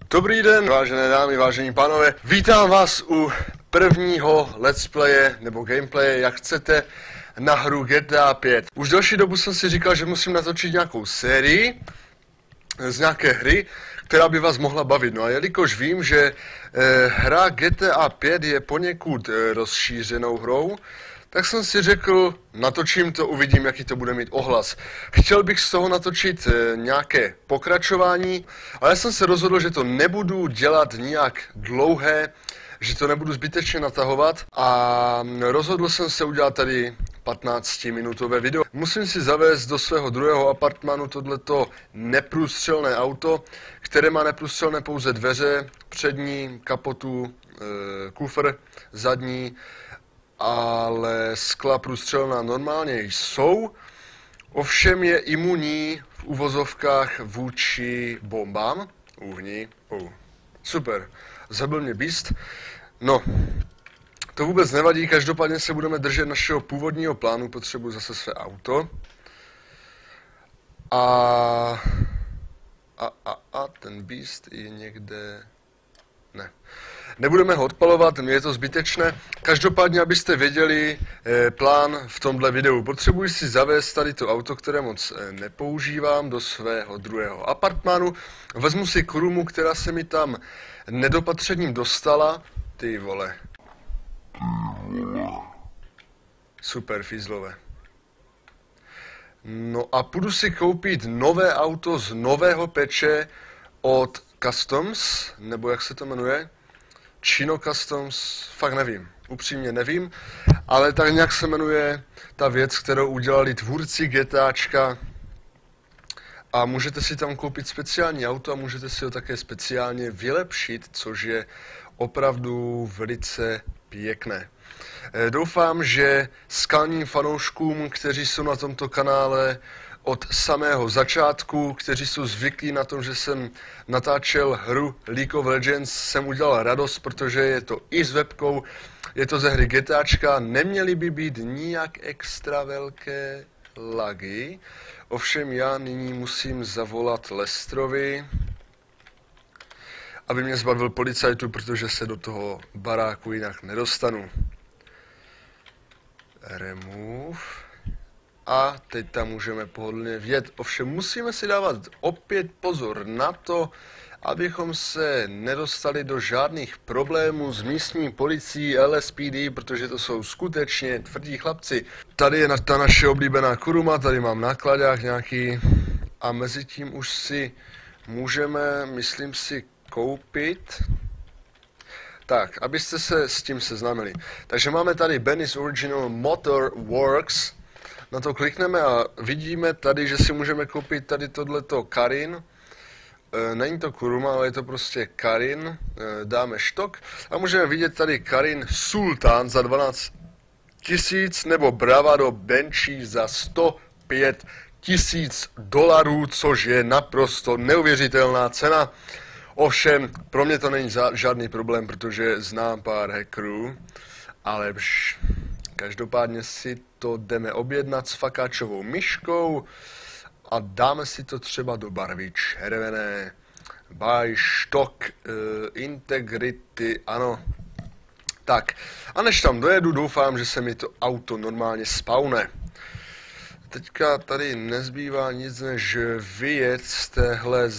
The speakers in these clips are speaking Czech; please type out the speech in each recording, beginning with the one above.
Dobrý den, vážené dámy, vážení pánové. Vítám vás u prvního let's playe, nebo gameplaye, jak chcete, na hru GTA 5. Už delší dobu jsem si říkal, že musím natočit nějakou sérii z nějaké hry, která by vás mohla bavit. No a jelikož vím, že hra GTA 5 je poněkud rozšířenou hrou, tak jsem si řekl, natočím to, uvidím, jaký to bude mít ohlas. Chtěl bych z toho natočit nějaké pokračování, ale já jsem se rozhodl, že to nebudu dělat nijak dlouhé, že to nebudu zbytečně natahovat a rozhodl jsem se udělat tady 15-minutové video. Musím si zavést do svého druhého apartmanu tohleto neprůstřelné auto, které má neprůstřelné pouze dveře, přední, kapotu, kufr, zadní, ale skla průstřelná normálně jsou, ovšem je imunní v uvozovkách vůči bombám. Uhni. Super. Zabil mě Beast. No, to vůbec nevadí, každopádně se budeme držet našeho původního plánu, potřebuji zase své auto. A ten Beast je někde... Ne. Nebudeme ho odpalovat, je to zbytečné. Každopádně, abyste věděli plán v tomhle videu. Potřebuji si zavést tady to auto, které moc nepoužívám, do svého druhého apartmánu. Vezmu si Kurumu, která se mi tam nedopatřením dostala. Ty vole. Super, fízlové. No a půjdu si koupit nové auto z nového peče od Customs, nebo jak se to jmenuje? Chino Customs, fakt nevím, upřímně nevím, ale tak nějak se jmenuje ta věc, kterou udělali tvůrci GTAčka a můžete si tam koupit speciální auto a můžete si ho také speciálně vylepšit, což je opravdu velice pěkné. Doufám, že skalním fanouškům, kteří jsou na tomto kanále od samého začátku, kteří jsou zvyklí na tom, že jsem natáčel hru League of Legends, jsem udělal radost, protože je to i s webkou, je to ze hry GTAčka, neměly by být nijak extra velké lagy, ovšem já nyní musím zavolat Lestrovi, aby mě zbavil policajtu, protože se do toho baráku jinak nedostanu. Remove. A teď tam můžeme pohodlně vjet. Ovšem musíme si dávat opět pozor na to, abychom se nedostali do žádných problémů s místní policií LSPD, protože to jsou skutečně tvrdí chlapci. Tady je ta naše oblíbená Kuruma, tady mám nákladák nějaký a mezi tím už si můžeme, myslím si, koupit. Tak, abyste se s tím seznámili. Takže máme tady Benny's Original Motor Works. Na to klikneme a vidíme tady, že si můžeme koupit tady tohleto Karin. Není to Kuruma, ale je to prostě Karin. Dáme štok a můžeme vidět tady Karin Sultan za 12 000 nebo Bravado Banshee za 105 000 $, což je naprosto neuvěřitelná cena. Ovšem, pro mě to není žádný problém, protože znám pár hackerů, ale každopádně si to jdeme objednat s fakáčovou myškou a dáme si to třeba do barvy červené. Buy stock integrity, ano. Tak, a než tam dojedu, doufám, že se mi to auto normálně spawne. Teďka tady nezbývá nic, než vyjet z téhle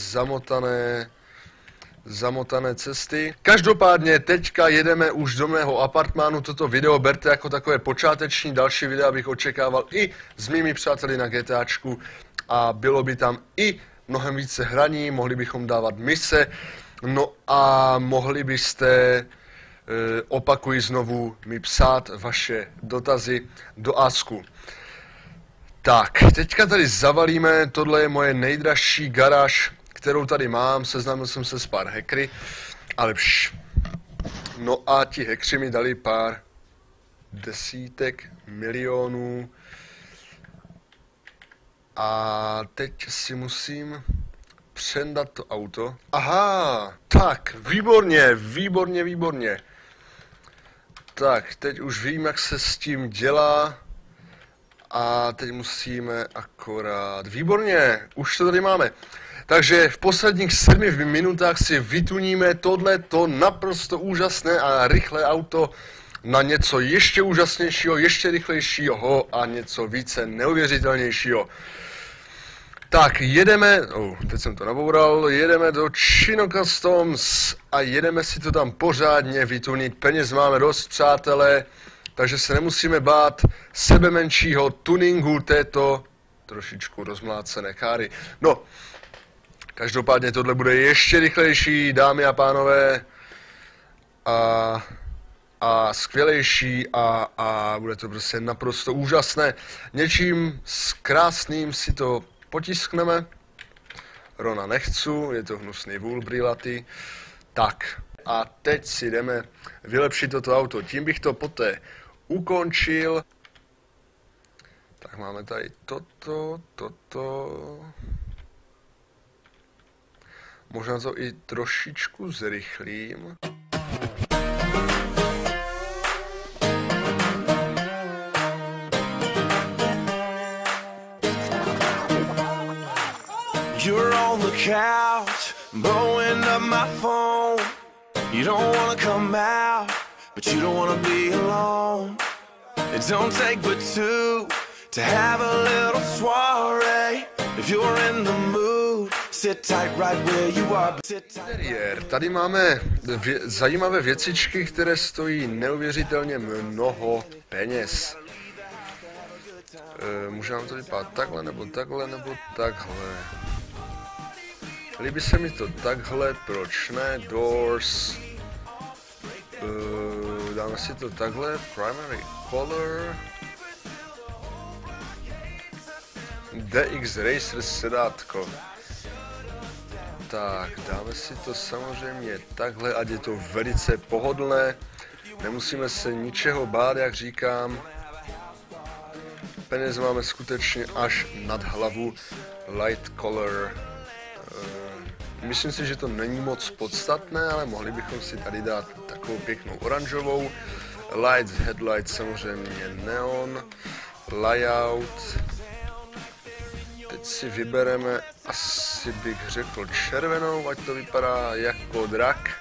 zamotané cesty. Každopádně teďka jedeme už do mého apartmánu, toto video berte jako takové počáteční, další videa bych očekával i s mými přáteli na GTAčku a bylo by tam i mnohem více hraní, mohli bychom dávat mise, no a mohli byste, opakuji znovu, mi psát vaše dotazy do Asku. Tak, teďka tady zavalíme, tohle je moje nejdražší garáž, kterou tady mám, seznámil jsem se s pár hackery, ale no a ti hackři mi dali pár desítek milionů a teď si musím přendat to auto. Aha, tak, výborně. Tak, teď už vím, jak se s tím dělá a teď musíme akorát, výborně, už to tady máme. Takže v posledních 7 minutách si vytuníme tohleto naprosto úžasné a rychlé auto na něco ještě úžasnějšího, ještě rychlejšího a něco více neuvěřitelnějšího. Tak jedeme, teď jsem to naboural, jedeme do Chino Customs a jedeme si to tam pořádně vytunit. Peněz máme dost, přátelé, takže se nemusíme bát sebemenšího tuningu této trošičku rozmlácené káry. No, každopádně tohle bude ještě rychlejší, dámy a pánové, a skvělejší a bude to prostě naprosto úžasné. Něčím krásným si to potiskneme. Rona nechci, je to hnusný vůl brýlatý. Tak a teď si jdeme vylepšit toto auto. Tím bych to poté ukončil. Tak máme tady toto. Možná to i trošičku zrychlím. You're on the couch, blowing up my phone. You don't wanna come out, but you don't wanna be alone. It don't take but two to have a little soiree. If you're in the mood, sit tight right where you are. Tady máme zajímavé věcičky, které stojí neuvěřitelně mnoho peněz. Může nám to vypadat takhle, nebo takhle, nebo takhle. Líbí se mi to takhle, proč ne? Doors. Dáme si to takhle, primary color. DX Racer sedátko. Tak, dáme si to samozřejmě takhle, ať je to velice pohodlné. Nemusíme se ničeho bát, jak říkám. Peněz máme skutečně až nad hlavu. Light color. Myslím si, že to není moc podstatné, ale mohli bychom si tady dát takovou pěknou oranžovou. Lights, headlights, samozřejmě neon. Layout. Teď si vybereme, asi bych řekl červenou, ať to vypadá jako drak.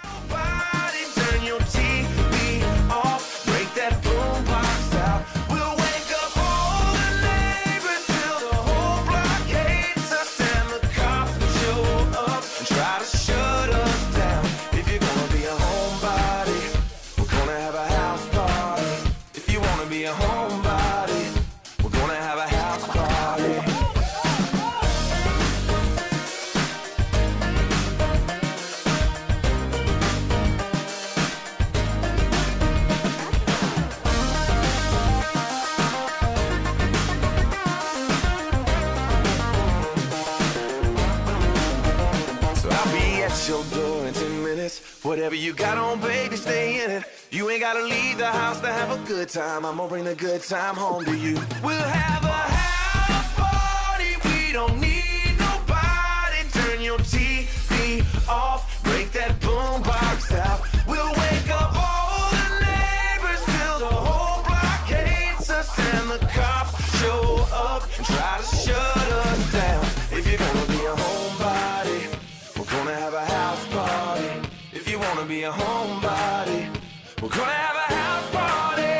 Your door in 10 minutes. Whatever you got on, baby, stay in it. You ain't gotta leave the house to have a good time. I'm gonna bring the good time home to you. We'll have a house party. We don't need nobody. Turn your TV off. Break that boombox out. We'll wake up all the neighbors till the whole block hates us and the cops show up and try to shut us down. If you're gonna be a homebody, we're gonna have a house party. If you wanna be a homebody, we're gonna have a house party.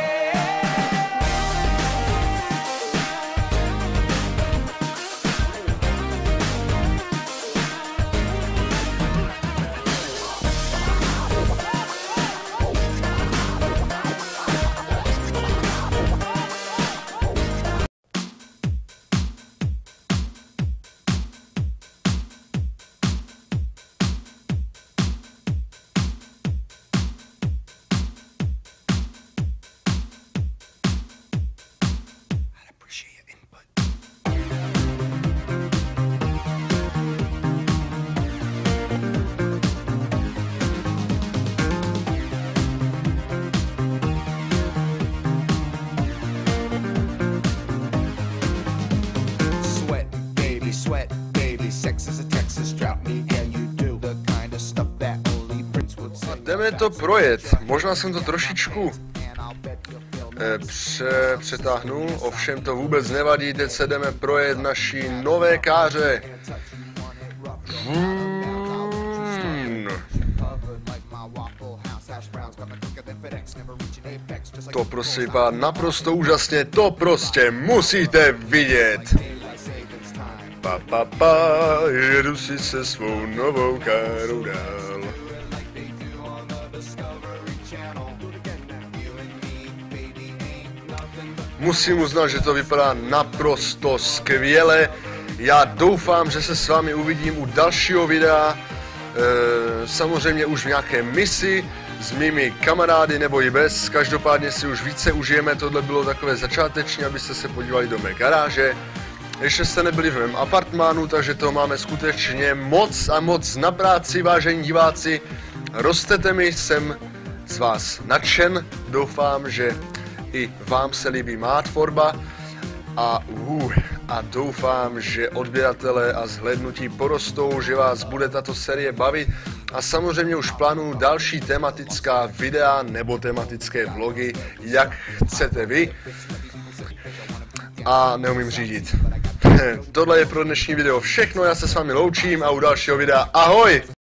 Jdeme to projet. Možná jsem to trošičku přetáhnul, ovšem to vůbec nevadí. Teď se jdeme projet naší nové káře. To prostě vypadá naprosto úžasně, to prostě musíte vidět. Jedu si se svou novou károu dál. Musím uznat, že to vypadá naprosto skvěle. Já doufám, že se s vámi uvidím u dalšího videa. Samozřejmě už v nějaké misi s mými kamarády nebo i bez. Každopádně si už více užijeme. Tohle bylo takové začáteční, abyste se podívali do mé garáže. Ještě jste nebyli v mém apartmánu, takže toho máme skutečně moc a moc na práci, vážení diváci. Rostete mi, jsem z vás nadšen. Doufám, že i vám se líbí má tvorba a doufám, že odběratelé a zhlédnutí porostou, že vás bude tato série bavit a samozřejmě už plánuju další tematická videa nebo tematické vlogy, jak chcete vy a neumím řídit. Tohle je pro dnešní video všechno, já se s vámi loučím a u dalšího videa ahoj!